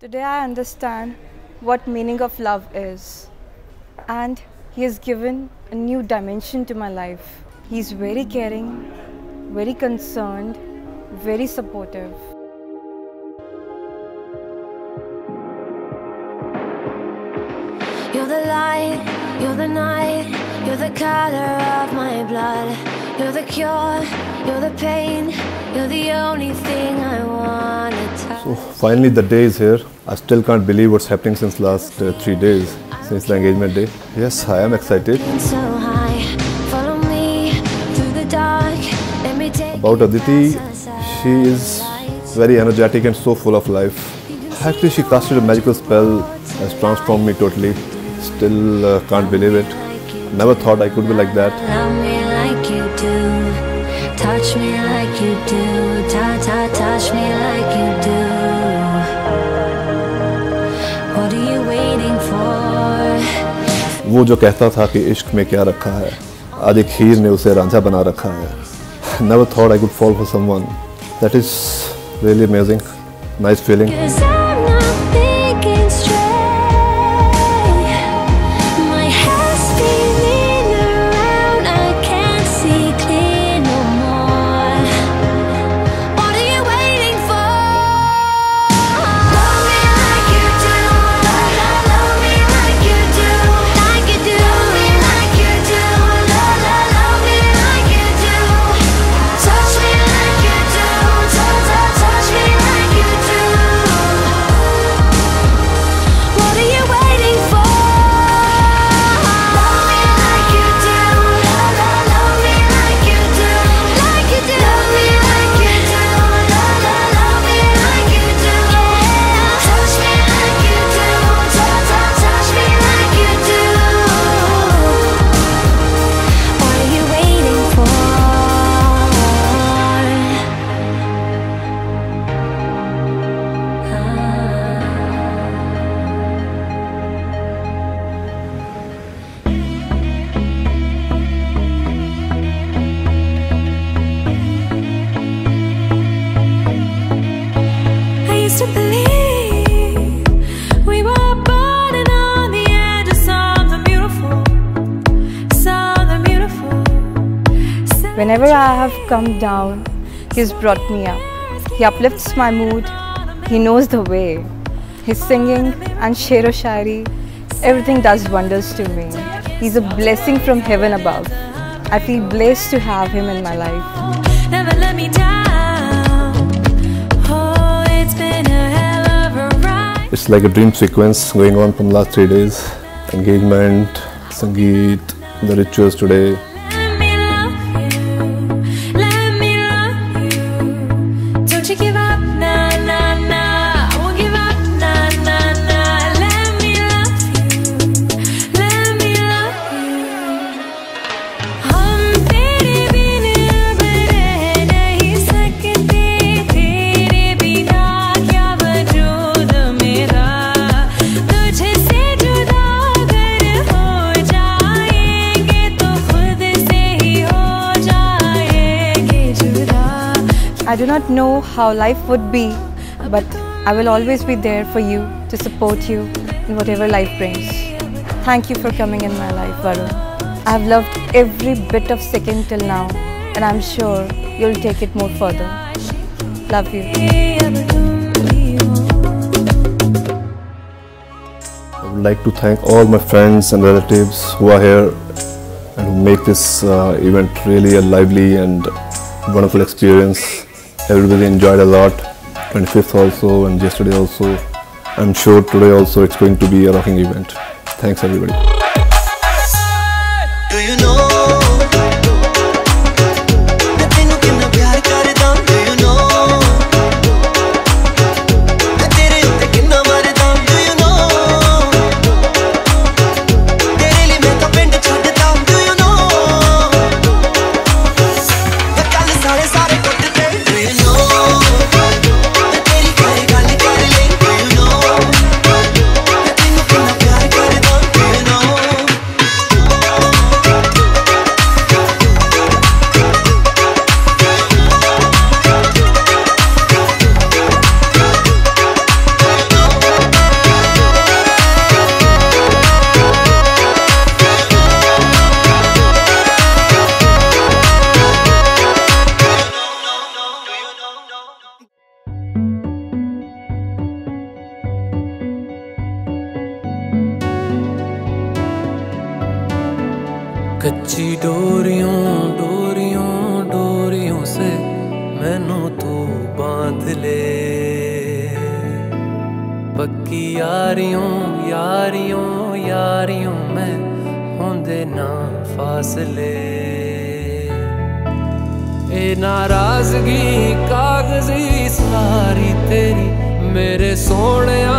Today I understand what meaning of love is, and he has given a new dimension to my life. He's very caring, very concerned, very supportive. You're the light, you're the night, you're the color of my blood. You're the cure, you're the pain, you're the only thing I wanna touch. So finally the day is here. I still can't believe what's happening since last 3 days, since the engagement day. Yes, I am excited. So high, follow me through the dark. Let me take About Aditi, she is very energetic and so full of life. Actually, she casted a magical spell, has transformed me totally. Still can't believe it. Never thought I could be like that. Love me like you do, touch me like you do, touch me like you do. What are you waiting for? वो जो कहता था कि इश्क में क्या रखा है, आज एक हीर ने उसे रांझा बना रखा है. Never thought I could fall for someone. That is really amazing. Nice feeling. 'Cause I'm not thinking straight. My head's spinning around, I can't see clear no more. What are you waiting for? Love me like you do, love me like you do, like you do. Love me like you do, love me like you do. Touch me like you do, touch me like you do. What are you waiting for? Love me like you do, love me like you do, like you do. Love me like you do, love me like you do. Touch me like you do, touch me like you do. What are you waiting for? I used to believe we were burning on the edge of something beautiful, something beautiful. Whenever I have come down, he's brought me up. He uplifts my mood. He knows the way. His singing and shero shairi, everything does wonders to me. He's a blessing from heaven above. I feel blessed to have him in my life. Never let me down. Oh, it's been a hell of a ride. It's like a dream sequence going on from last 3 days. Engagement, Sangeet, the rituals today. Let me love you. Let me love you. Don't you give up, nah, nah, nah. I won't give up, nah, nah, nah. Let me love you. Let me love you. हम तेरे बिन अब रह नहीं सकते, तेरे बिना क्या वजूद मेरा. तुझसे जुदा अगर हो जाएंगे तो खुद से ही हो जाएंगे जुदा. I do not know how life would be, but I will always be there for you to support you in whatever life brings. Thank you for coming in my life, Varun. I have loved every bit of second till now, and I'm sure you'll take it more further. Love you. I would like to thank all my friends and relatives who are here and who make this event really a lively and wonderful experience. Everybody enjoyed a lot. 25th also and yesterday also. I'm sure today also it's going to be a rocking event. Thanks everybody. Do you know मैं तेनू कितना प्यार करदा? Do you know मैं तेरे उत्ते कितना मरदा? Do you know तेरे लिए मैं तां पिंड छड्डदा? Do you know मैं कल सारे सारे कुੱਟਦੇ? Do you know मैं तेरी घर गल कर ले? Do you know मैं तेनू कितना प्यार करदा? Do you know कच्ची डोरियों डोरियों डोरियों से मैनू तू बांध ले, पक्की यारियों यारियों यारियों में होंदे ना फासले। ए नाराजगी कागजी सारी तेरी मेरे सोने